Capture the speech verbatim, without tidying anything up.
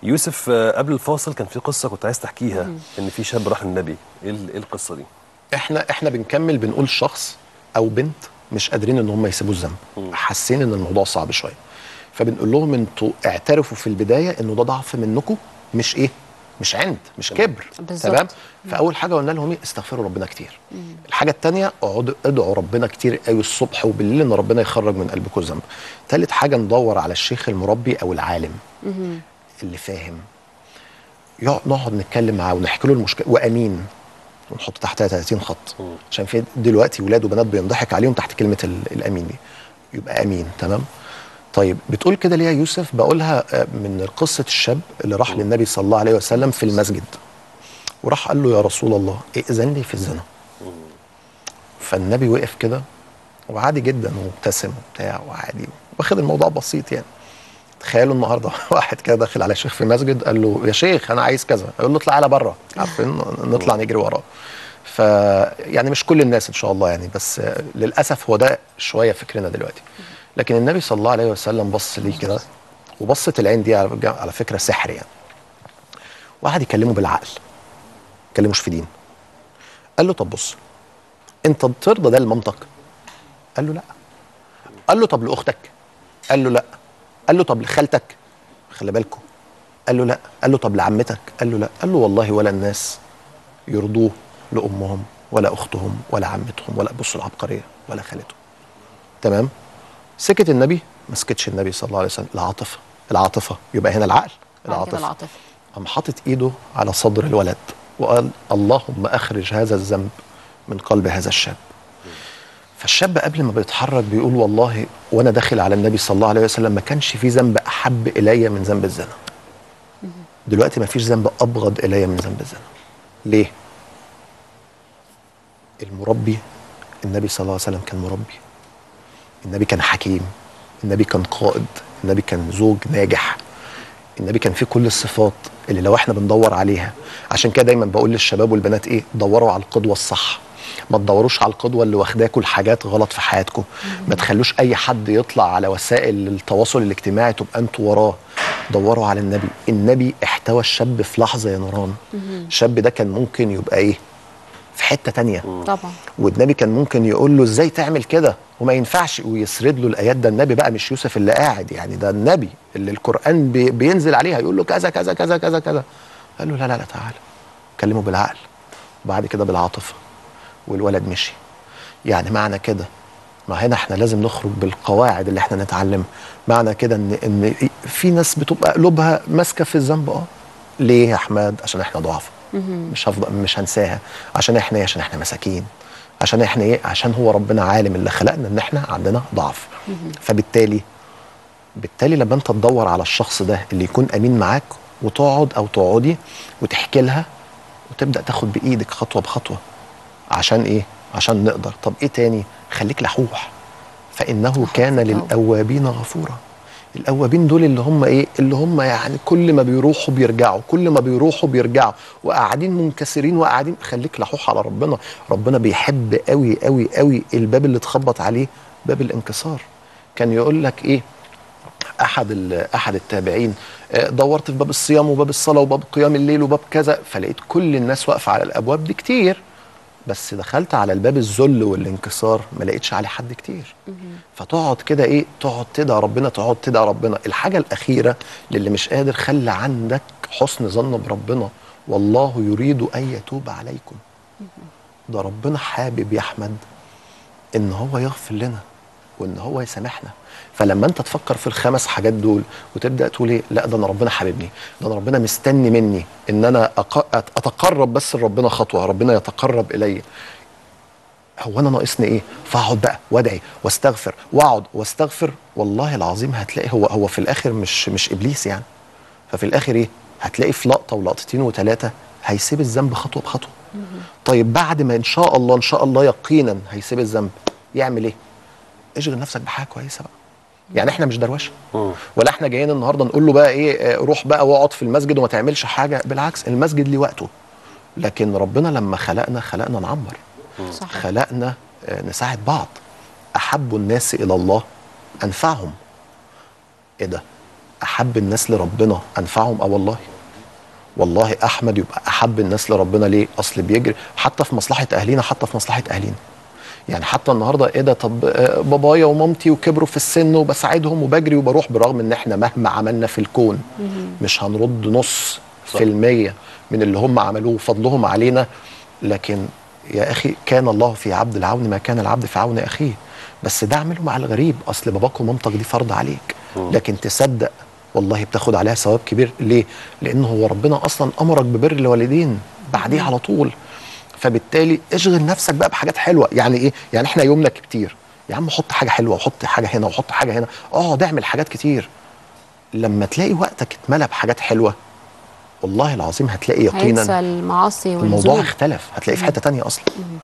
يوسف آه، قبل الفاصل كان في قصه كنت عايز تحكيها، ان في شاب راح للنبي. ايه ال- إيه القصه دي؟ احنا احنا بنكمل بنقول شخص او بنت مش قادرين ان هم يسيبوا الذنب، حاسين ان الموضوع صعب شويه، فبنقول لهم انتوا اعترفوا في البدايه انه ده ضعف منكم، مش ايه مش عند مش كبر. بالظبط. تمام. فاول حاجه قلنا لهم ايه؟ استغفروا ربنا كتير. الحاجه الثانيه اقعدوا ادعوا ربنا كتير قوي الصبح وبالليل ان ربنا يخرج من قلبكم الذنب. ثالث حاجه ندور على الشيخ المربي او العالم اللي فاهم، يقعد نقعد نتكلم معاه ونحكي له المشكله، وامين ونحط تحتها ثلاثين خط، عشان في دلوقتي ولاد وبنات بينضحك عليهم تحت كلمه ال- الامين دي، يبقى امين. تمام. طيب بتقول كده ليه يا يوسف؟ بقولها آه، من قصه الشاب اللي راح للنبي صلى الله عليه وسلم في المسجد، وراح قال له يا رسول الله ائذن لي في الزنا. فالنبي وقف كده وعادي جدا ومبتسم وبتاع وعادي واخد الموضوع بسيط يعني. تخيلوا النهارده واحد كده داخل على شيخ في مسجد قال له يا شيخ انا عايز كذا، يقول له اطلع على بره، عارفين نطلع نجري وراه. ف يعني مش كل الناس ان شاء الله يعني، بس للاسف هو ده شويه فكرنا دلوقتي. لكن النبي صلى الله عليه وسلم بص ليه كده، وبصه العين دي على على فكره سحر يعني. وقعد يكلمه بالعقل، كلموش في دين. قال له طب بص، انت ترضى ده لمامتك؟ قال له لا. قال له طب لاختك؟ قال له لا. قال له طب لخالتك؟ خلي بالكم. قال له لا. قال له طب لعمتك؟ قال له لا. قال له والله ولا الناس يرضوه لامهم ولا اختهم ولا عمتهم ولا بصوا العبقريه ولا خالتهم. تمام. سكت النبي، ما سكتش النبي صلى الله عليه وسلم. العاطفه العاطفه يبقى هنا العقل. العاطفه العاطفه قام حاطط ايده على صدر الولد وقال اللهم اخرج هذا الذنب من قلب هذا الشاب. فالشاب قبل ما بيتحرك بيقول والله وانا داخل على النبي صلى الله عليه وسلم ما كانش في ذنب احب الي من ذنب الزنا. دلوقتي ما فيش ذنب ابغض الي من ذنب الزنا. ليه؟ المربي النبي صلى الله عليه وسلم كان مربي، النبي كان حكيم، النبي كان قائد، النبي كان زوج ناجح، النبي كان فيه كل الصفات اللي لو احنا بندور عليها. عشان كده دايما بقول للشباب والبنات ايه؟ دوروا على القدوه الصح، ما تدوروش على القدوه اللي واخداكوا لحاجات غلط في حياتكم. ما تخلوش اي حد يطلع على وسائل التواصل الاجتماعي تبقى انتوا وراه. دوروا على النبي. النبي احتوى الشاب في لحظه يا نوران. الشاب ده كان ممكن يبقى ايه؟ في حته تانية طبعا. والنبي كان ممكن يقول له ازاي تعمل كده وما ينفعش، ويسرد له الايات. ده النبي بقى مش يوسف اللي قاعد يعني، ده النبي اللي القران بي بينزل عليها يقول له كذا كذا كذا كذا كذا. قال له لا لا لا تعالى كلمه بالعقل وبعد كده بالعاطفه، والولد مشي. يعني معنى كده، ما هنا احنا لازم نخرج بالقواعد اللي احنا نتعلمها. معنى كده ان ان في ناس بتبقى قلوبها ماسكه في الذنب. اه ليه يا احمد؟ عشان احنا ضعاف. مش هفضل مش هنساها. عشان احنا ايه؟ عشان احنا مساكين. عشان احنا ايه؟ عشان هو ربنا عالم اللي خلقنا ان احنا عندنا ضعف. فبالتالي بالتالي لما انت تدور على الشخص ده اللي يكون امين معاك، وتقعد او تقعدي وتحكي لها وتبدا تاخد بايدك خطوه بخطوه. عشان ايه؟ عشان نقدر. طب ايه تاني؟ خليك لحوح، فانه كان للاوابين غفورا. الاوابين دول اللي هم ايه؟ اللي هم يعني كل ما بيروحوا بيرجعوا، كل ما بيروحوا بيرجعوا، وقاعدين منكسرين وقاعدين. خليك لحوح على ربنا. ربنا بيحب قوي قوي قوي الباب اللي تخبط عليه، باب الانكسار. كان يقول لك ايه احد احد التابعين؟ دورت في باب الصيام وباب الصلاه وباب قيام الليل وباب كذا، فلقيت كل الناس واقفه على الابواب دي كتير، بس دخلت على الباب الذل والانكسار ما لقيتش عليه حد كتير. فتقعد كده ايه؟ تقعد تدعي ربنا، تقعد تدعي ربنا. الحاجه الاخيره للي مش قادر، خلي عندك حسن ظن بربنا، والله يريد ان يتوب عليكم. ده ربنا حابب يا احمد ان هو يغفر لنا وان هو يسامحنا. فلما انت تفكر في الخمس حاجات دول وتبدا تقول ايه؟ لا ده انا ربنا حاببني، ده انا ربنا مستني مني ان انا اتقرب بس لربنا خطوه، ربنا يتقرب الي. هو انا ناقصني ايه؟ فاقعد بقى وادعي واستغفر واقعد واستغفر. والله العظيم هتلاقي هو هو في الاخر مش مش ابليس يعني. ففي الاخر ايه؟ هتلاقي في لقطه ولقطتين وثلاثه هيسيب الذنب خطوه بخطوه. طيب بعد ما ان شاء الله ان شاء الله يقينا هيسيب الذنب، يعمل ايه؟ اشغل نفسك بحاجه كويسه بقى. يعني احنا مش دروشه، ولا احنا جايين النهارده نقول له بقى ايه؟ روح بقى واقعد في المسجد وما تعملش حاجه. بالعكس، المسجد ليه وقته. لكن ربنا لما خلقنا خلقنا نعمر. صح. خلقنا نساعد بعض. احب الناس الى الله انفعهم. ايه ده؟ احب الناس لربنا انفعهم. اه والله والله احمد يبقى احب الناس لربنا. ليه؟ اصل بيجري حتى في مصلحه اهلينا، حتى في مصلحه اهلينا. يعني حتى النهارده ايه ده، طب آه، بابايا ومامتي وكبروا في السن وبساعدهم وبجري وبروح، برغم ان احنا مهما عملنا في الكون مش هنرد نص في المية من اللي هم عملوه فضلهم علينا. لكن يا اخي كان الله في عبد العون ما كان العبد في عون اخيه. بس ده اعمله مع الغريب، اصل باباك ومامتك دي فرض عليك، لكن تصدق والله بتاخد عليها ثواب كبير. ليه؟ لان هو ربنا اصلا امرك ببر الوالدين بعديه على طول. فبالتالي اشغل نفسك بقى بحاجات حلوه. يعني ايه؟ يعني احنا يومنا كتير، يا عم حط حاجه حلوه وحط حاجه هنا وحط حاجه هنا، اقعد اعمل حاجات كتير. لما تلاقي وقتك اتملى بحاجات حلوه والله العظيم هتلاقي يقينا هينسى المعاصي الموضوع والذنوب. اختلف، هتلاقيه في حته تانية اصلا.